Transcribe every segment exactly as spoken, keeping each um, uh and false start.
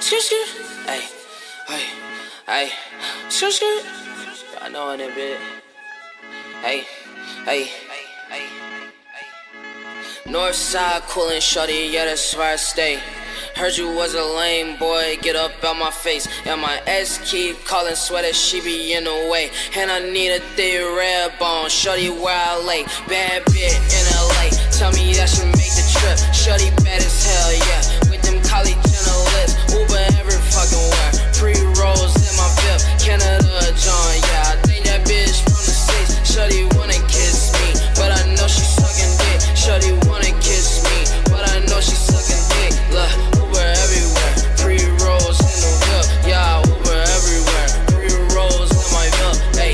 Skr skr. Hey, hey, hey. Skr skr. I know in a bit. Hey, hey, hey, hey. Northside coolin' shorty, yeah, that's where I stay. Heard you was a lame boy, get up out my face. And my ex keep calling, swear that she be in the way. And I need a thick red bone, shorty where I lay. Bad bitch in L A, tell me that she make the trip. Shorty bad as hell, yeah, with them college Jenner lips. Uber every fucking where, pre-rolls in my VIP. Canada John, yeah, I think that bitch from the States. Shorty wanna kiss me, but I know she sucking dick. Shorty wanna kiss me, but I know she sucking dick. Look, Uber everywhere, pre-rolls in the whip. Yeah, Uber everywhere, pre-rolls in my whip. Hey.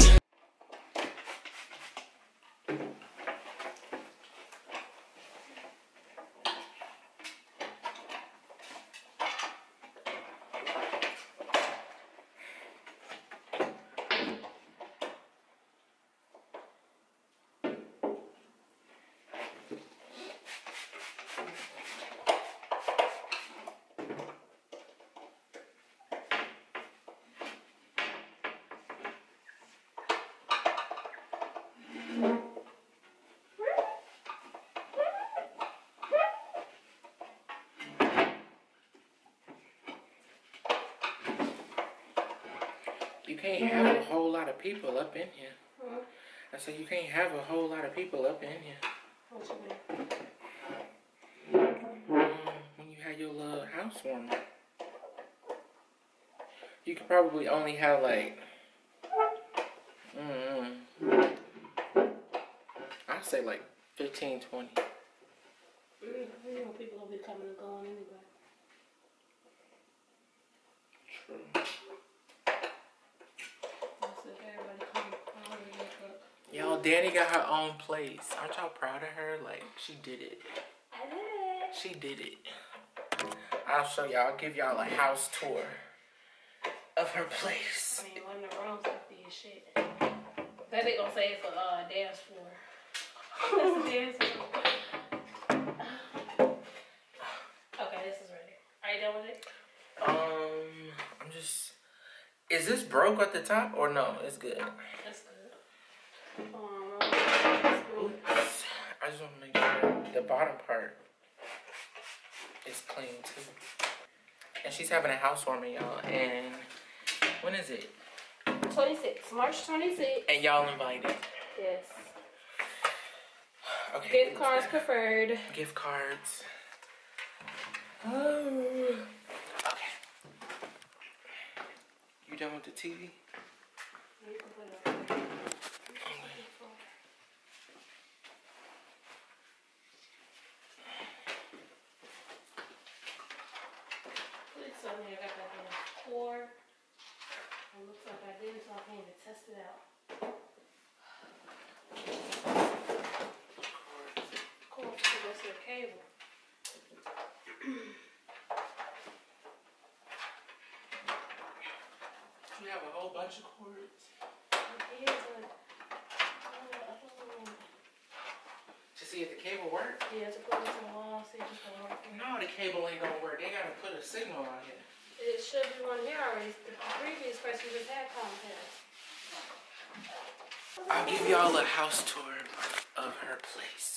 You can't have a whole lot of people up in here. Huh? I said you can't have a whole lot of people up in here. What you mean? Um, when you had your little housewarming, you could probably only have like, mm, I'd say like fifteen, twenty. Mm, you know people will be coming and going anyway. True. Y'all, Danny got her own place. Aren't y'all proud of her? Like, she did it. I did it. She did it. I'll show y'all. I'll give y'all a house tour of her place. I mean, one of the rooms empty as shit. That they gonna say it's a uh, dance floor. That's a dance floor. Okay, this is ready. Are you done with it? Um, I'm just... Is this broke at the top or no? It's good. That's good. Um, Oops. I just want to make sure the bottom part is clean too. And she's having a housewarming, y'all. And when is it? twenty-sixth. March twenty-sixth. And y'all invited. Yes. Okay. Gift cards preferred. Gift cards. Oh. Okay. You done with the T V? You can put it up. I got that in the core. It looks like I did, so I came to test it out. Cord to go to the cable. You have a whole bunch of cords. Yeah, but I don't know. To see if the cable works? Yeah, to put it to the wall, see if it's gonna work. No, the cable ain't gonna work. They gotta put a signal out here. It should be one here already. The previous person just had Comcast. I'll give y'all a house tour of her place.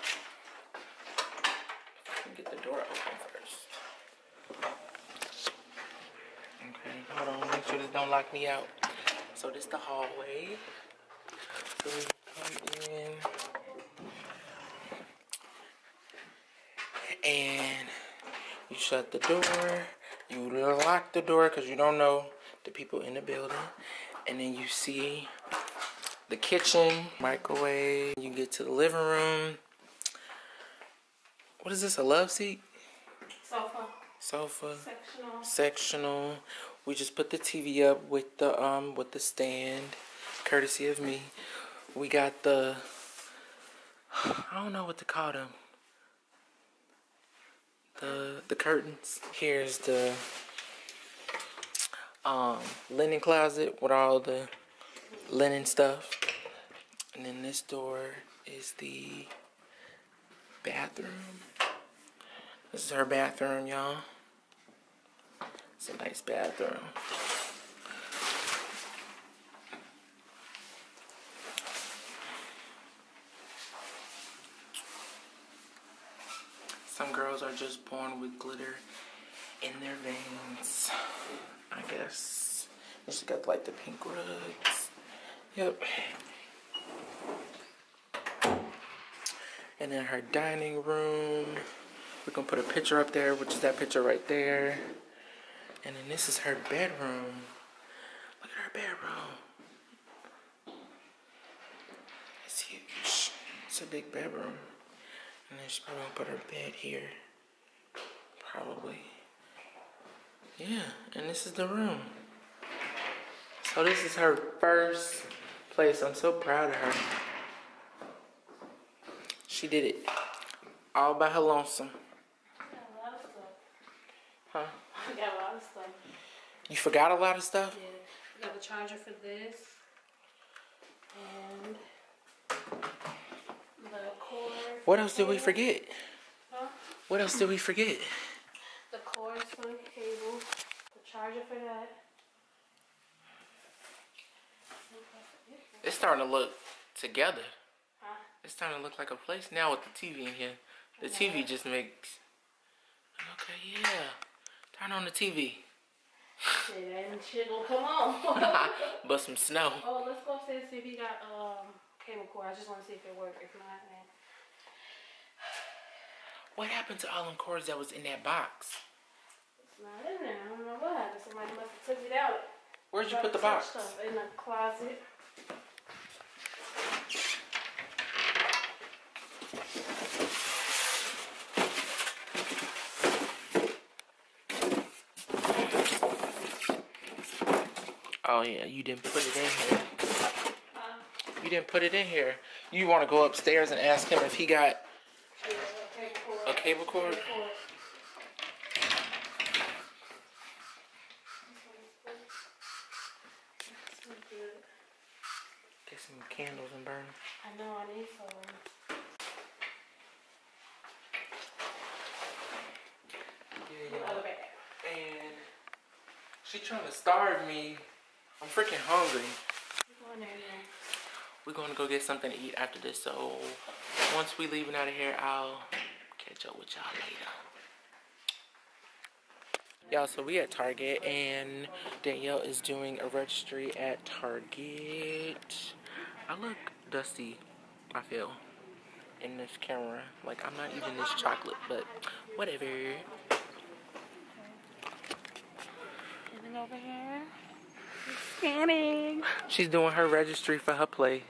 Let me get the door open first. Okay, hold on. Make sure this don't lock me out. So this the hallway. So we come in. And you shut the door. You lock the door because you don't know the people in the building. And then you see the kitchen, microwave. You get to the living room. What is this, a love seat? Sofa. Sofa. Sectional. Sectional. We just put the T V up with the um with the stand, courtesy of me. We got the, I don't know what to call them. The, the curtains. Here's the um, linen closet with all the linen stuff. And then this door is the bathroom. This is her bathroom, y'all. It's a nice bathroom. Some girls are just born with glitter in their veins, I guess. And she got like the pink rugs. Yep. And then her dining room. We're gonna put a picture up there, which is that picture right there. And then this is her bedroom. Look at her bedroom. It's huge. It's a big bedroom. And then she's probably gonna put her bed here. Probably. Yeah, and this is the room. So this is her first place. I'm so proud of her. She did it all by her lonesome. I got a lot of stuff. Huh? I got a lot of stuff. You forgot a lot of stuff? Yeah. I got the charger for this. And the cord. What else did we forget? Huh? What else did we forget? The cords for the cable. The charger for that. It's starting to look together. Huh? It's starting to look like a place now with the T V in here. The T V just makes... Okay, yeah. Turn on the T V. Shit, and shit will come on. But some snow. Oh, let's go upstairs and see if he got um cable cord. I just want to see if it works. If not, then... What happened to all them cords that was in that box? It's not in there. I don't know what happened. Somebody must have took it out. Where'd you put the box? Stuff in the closet. Oh yeah, you didn't put it in here. Uh, You didn't put it in here. You want to go upstairs and ask him if he got yeah, a cable cord. a cable cord? Cable cord. This one's good. Get some candles and burn. I know I need some. Yeah, Other bag. and she trying to starve me. I'm freaking hungry. Go in there, yeah. We're going to go get something to eat after this. So once we leaving out of here, I'll catch up with y'all later. Y'all, so we at Target and Danielle is doing a registry at Target. I look dusty, I feel, in this camera. Like I'm not even this chocolate, but whatever. Anything over here? Scanning. She's doing her registry for her place.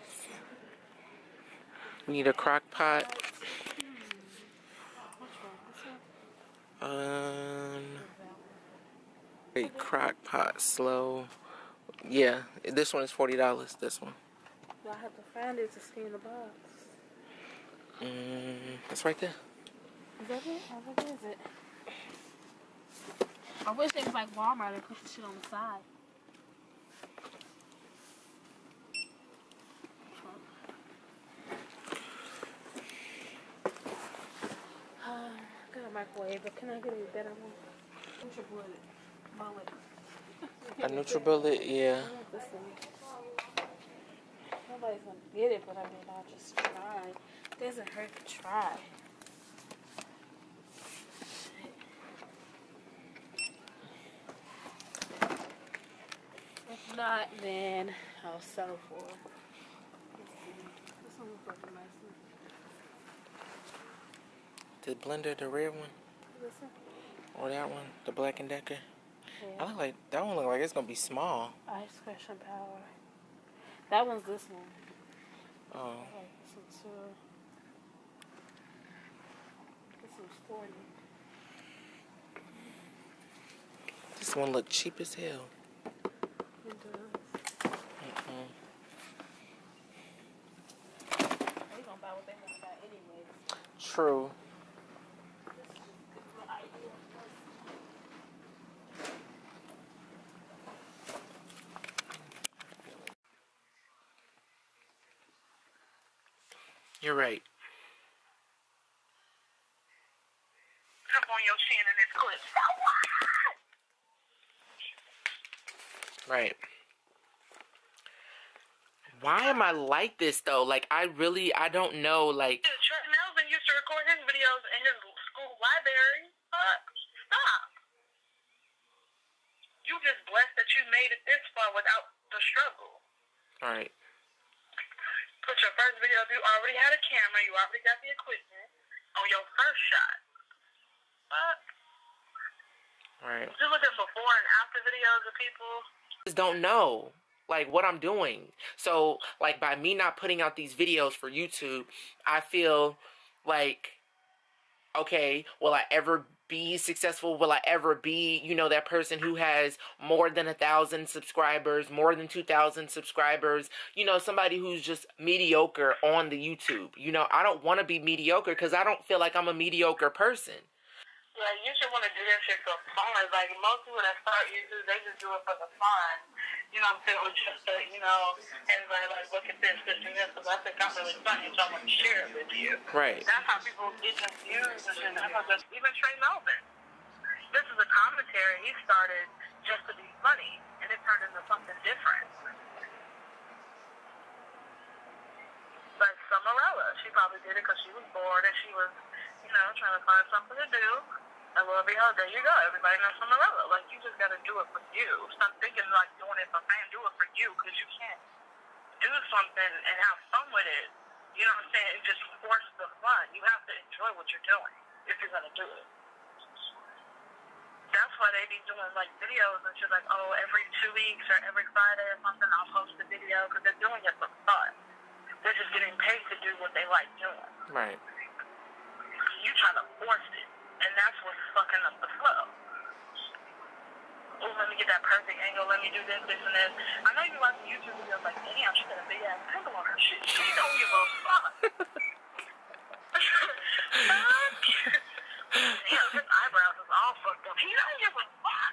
We need a crock pot. Um, a crock pot slow. Yeah, this one is forty dollars. This one. I have to find it to scan the box. Mm, it's right there. Is that it? How big is it? I wish it was like Walmart and put the shit on the side. Uh, I got a microwave, but can I get a better one? NutriBullet. Bullet. A NutriBullet, yeah. I want this one. Nobody's gonna get it, but I mean, I'll just try. It doesn't hurt to try. Shit. If not, then I'll settle for it. Let's see. This one looks like a nice one. The blender, the red one, This one? or that one, the Black and Decker. Yeah. I look like that one. Look like it's gonna be small. Ice Cream Power. That one's this one. Oh, I like this one too. This one's forty. this one look cheap as hell. It does. Mm-mm. They gonna buy what they want to buy anyway. True. This is just good for idea. You're right. Up on your chin in this clip. Right. Why am I like this though? Like I really, I don't know. Like Trey Melvin used to record his videos in his school library. Uh, stop. You just blessed that you made it this far without the struggle. All right. Put your first video up. You already had a camera. You already got the equipment on your first shot. But Right. you look at before and after videos of people. Just don't know like what I'm doing. So like by me not putting out these videos for YouTube, I feel like, okay, will I ever be successful? Will I ever be, you know, that person who has more than a thousand subscribers, more than two thousand subscribers, you know, somebody who's just mediocre on the YouTube. You know, I don't want to be mediocre because I don't feel like I'm a mediocre person. Like, you should want to do that shit for fun. Like, most people that start YouTube, they just do it for the fun. You know what I'm saying? Or just to, you know, everybody like, look at this, this, and this, because I think I'm really funny, so I want to share it with you. Right. That's how people get confused and shit. That's how just, even Trey Melvin. This is a commentary he started just to be funny, and it turned into something different. Like Summerella, she probably did it because she was bored and she was, you know, trying to find something to do. And lo and behold, there you go. Everybody knows Summerella. Like, you just got to do it for you. Stop thinking like doing it for fame. Do it for you, because you can't do something and have fun with it. You know what I'm saying? And just force the fun. You have to enjoy what you're doing if you're going to do it. That's why they be doing, like, videos and shit like, oh, every two weeks or every Friday or something, I'll post a video, because they're doing it for fun. They're just getting paid to do what they like doing. Right. You try to force it, and that's what's fucking up the flow. Oh, let me get that perfect angle, let me do this, this, and this. I know you watching YouTube videos like, damn, she got a big ass angle on her shit. She don't give a fuck. Damn, his eyebrows is all fucked up. He don't give a fuck.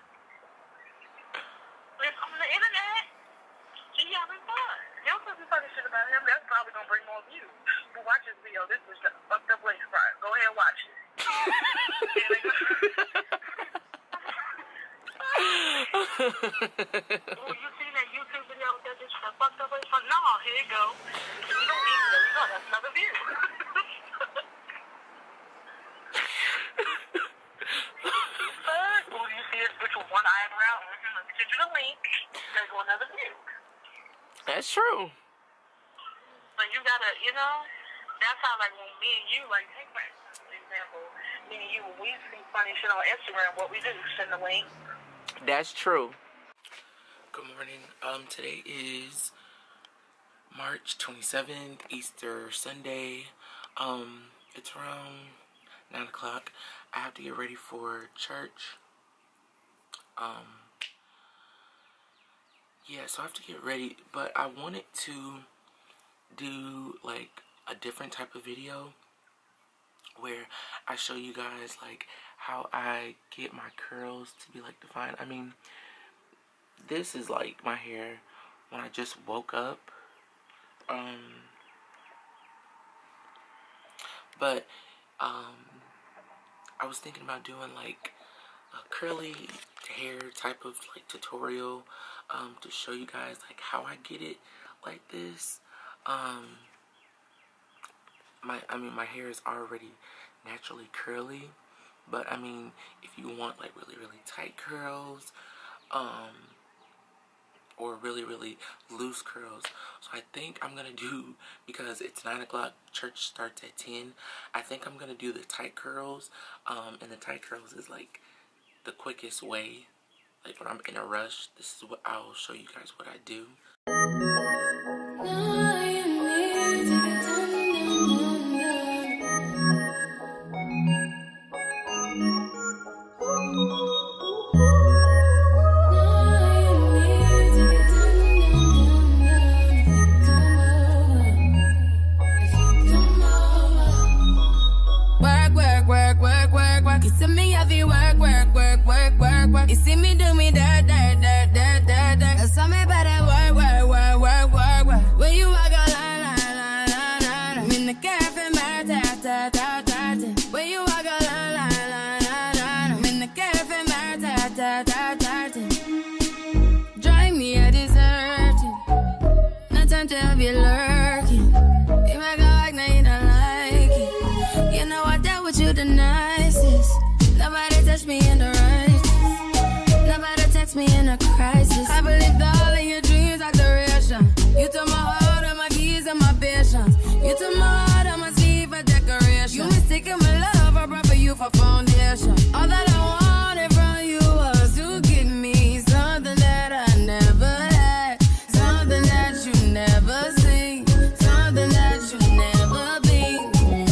It's on the internet. He having fun. Y'all supposed to be talking shit about him. That's probably gonna bring more views. But watch this video. This is a fucked up waist fry. Go ahead and watch it. Oh, you seen that YouTube video with that bitch with that fucked up waist fry? No, here you go. You don't need it. There you go. That's another view. Oh, you see this bitch with one eyebrow? Mm-hmm. Let me send you the link. There go another view. That's true. So you gotta, you know, that's how, like, when me and you, like, take for example, me and you, when we see funny shit on Instagram, what we do, send the link. That's true. Good morning. Um, today is March twenty-seventh, Easter Sunday. Um, it's around nine o'clock. I have to get ready for church. Um, yeah, so I have to get ready, but I wanted to do, like, a different type of video where I show you guys, like, how I get my curls to be, like, defined. I mean, this is, like, my hair when I just woke up. Um, but, um, I was thinking about doing, like, a curly hair type of, like, tutorial, um, to show you guys, like, how I get it like this. Um, my, I mean, my hair is already naturally curly, but, I mean, if you want, like, really, really tight curls, um, or really, really loose curls, so I think I'm gonna do, because it's nine o'clock, church starts at ten, I think I'm gonna do the tight curls, um, and the tight curls is, like, the quickest way. Like, when I'm in a rush, this is what I'll show you guys what I do. You see me have you work, work, work, work, work, work. You see me do me dirt, dirt, dirt, dirt, dirt, dirt. You saw me better work, work, work, work, work, work. When you walk a line, line, line, line, line. I'm in the cafe, my ta, ta, ta, ta, ta. When you walk a line, line, line, line, line. I'm in the cafe, my ta, ta, ta, ta, ta. Drive me me in the righteous. Nobody text me in a crisis. I believed all of your dreams are duration. You took my heart, all my keys, and my patience. You took my heart, all my sleeve for decoration. You mistaken my love, I brought for you for foundation. All that I wanted from you was to give me something that I never had, something that you never seen, something that you never been.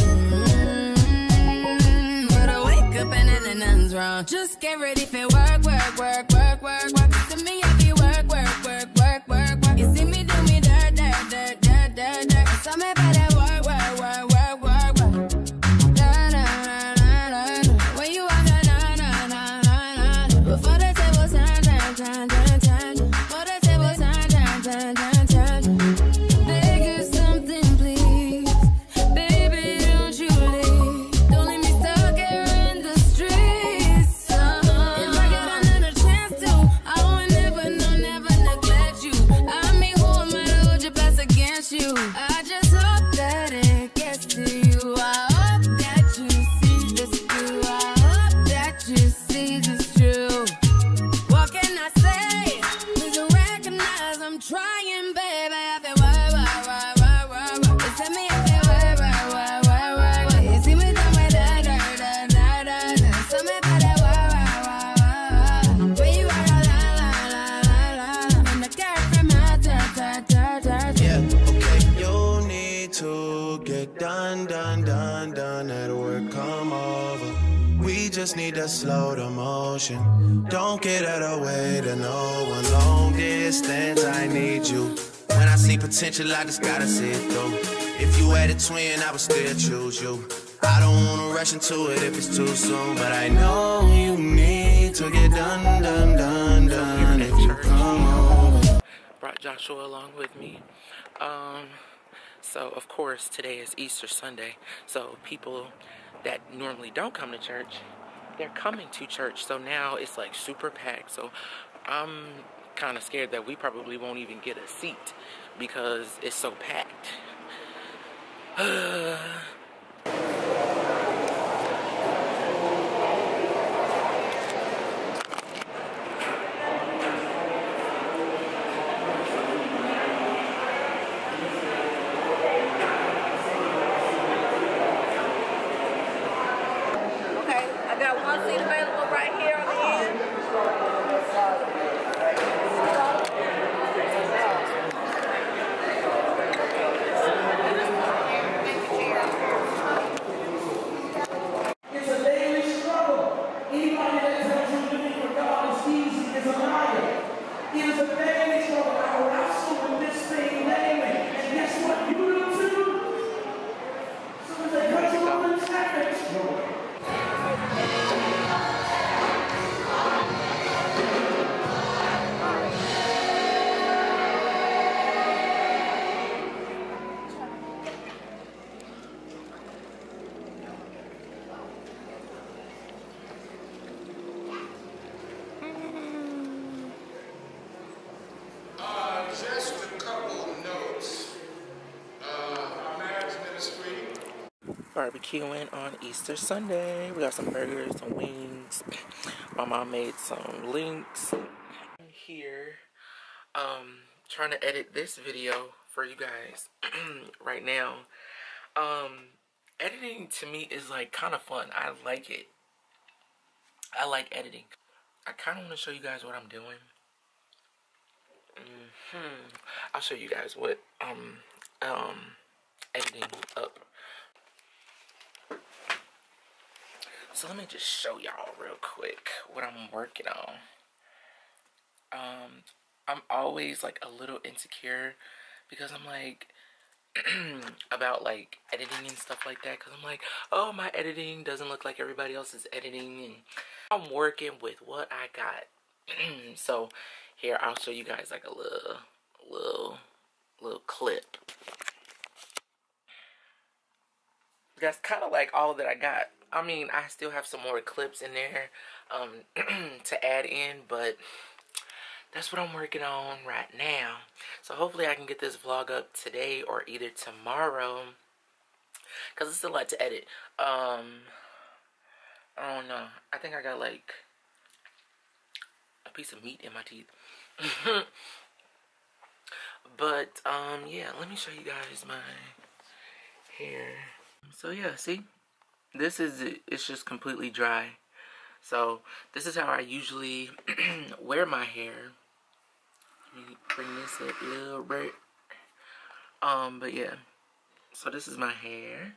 Mm-hmm. But I wake up and then nothing's wrong. Just get ready for work, work, work, work, work, work. To me, I be work, work, work, work, work, work. You see me do me dirt, dirt, dirt, dirt, dirt, dirt. So me better work, work, work, work, work, work. Na na na na na. When you walk, na na na na na na. Before the table turn, turn, turn, turn, turn. Before the table turn, turn, turn, turn, turn. Beg you something, please, baby, don't you leave. Don't leave me stuck here in the streets. Uh-huh. If I get another chance to, I would never, no, never neglect you. I mean, who am I to hold your best against you? I just hope that it gets to you. I hope that you see this through. I hope that you see this true. What can I say? Please recognize I'm trying, baby. I feel work, work, work, work, work, work. You tell me I feel work, work, work, work, work, work. You see me done with that, da, da, da, da, da. So me better work, work, work, work, work. Where you are, la, la, la, la, la, la. And the girl from my ta, ta, ta, ta, ta. Yeah, okay. You need to get done, done, done, done. At work, come over. We just need to slow the motion. Don't get out of the way to no one. Long distance, I need you. When I see potential, I just gotta see it through. If you had a twin, I would still choose you. I don't wanna rush into it if it's too soon, but I know you need to get done, done, done, done. If you come over. Brought Joshua along with me. Um, so of course today is Easter Sunday. So people that normally don't come to church, they're coming to church. So now it's like super packed. So I'm kind of scared that we probably won't even get a seat because it's so packed. Okay, I got one seat available right here on the end. It's a daily struggle. Anybody that tells you living for God is easy is a liar. It is a daily struggle. I wrestle with this thing daily. And guess what? You do too. As soon as they cut you off in traffic, Uh, just a couple notes. Uh, our marriage ministry. Barbecuing on Easter Sunday. We got some burgers, some wings. My mom made some links. I'm here, um, trying to edit this video for you guys right now. Um, editing to me is like kind of fun. I like it. I like editing. I kind of want to show you guys what I'm doing. Mm-hmm. I'll show you guys what um um editing up. So let me just show y'all real quick what I'm working on. Um, I'm always like a little insecure because I'm like about like editing and stuff like that. Because I'm like, oh, my editing doesn't look like everybody else's editing, and I'm working with what I got. So here, I'll show you guys like a little, little, little clip. That's kind of like all that I got. I mean, I still have some more clips in there um, to add in, but that's what I'm working on right now. So hopefully I can get this vlog up today or either tomorrow, because it's a lot to edit. Um, I don't know. I think I got like a piece of meat in my teeth. But, um, yeah, let me show you guys my hair. So, yeah, see? This is it. It's just completely dry. So, this is how I usually wear my hair. Let me bring this up a little bit. Um, but, yeah. So, this is my hair.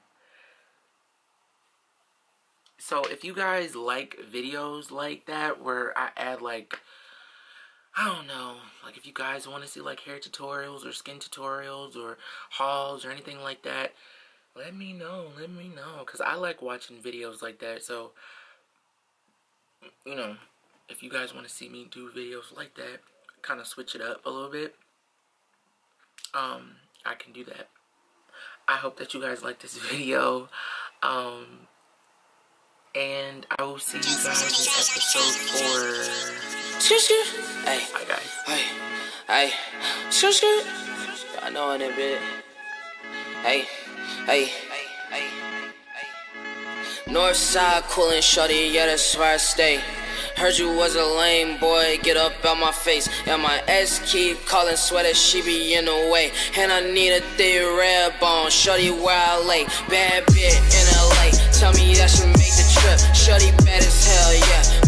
So, if you guys like videos like that where I add, like, I don't know, like if you guys want to see like hair tutorials or skin tutorials or hauls or anything like that, let me know, let me know, because I like watching videos like that. So, you know, if you guys want to see me do videos like that, kind of switch it up a little bit, um, I can do that. I hope that you guys like this video, um, and I will see you guys in episode four. Hey, bye guys. Hey, hey, scoot, scoot. I know in a bit. Hey, hey, hey, hey, hey. Northside coolin' shorty, yeah, that's where I stay. Heard you was a lame boy, get up out my face. And my ex keep calling, swear that she be in the way. And I need a thick red bone, shorty where I lay. Bad bitch in L A, tell me that she make the trip. Shorty bad as hell, yeah.